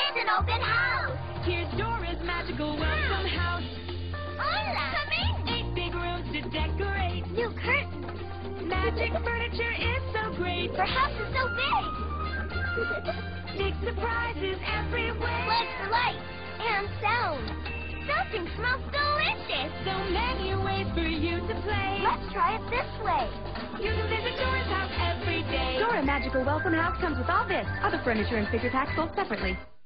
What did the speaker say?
It's an open house! Here's Dora's magical welcome house. Hola! Come in! 8 big rooms to decorate. New curtains! Magic furniture is so great. Her house is so big! Big surprises everywhere. Lights for lights and sound. Something smells delicious! So many ways for you to play. Let's try it this way. You can visit Dora's house every day. Dora Magical Welcome House comes with all this. Other furniture and figure packs sold separately.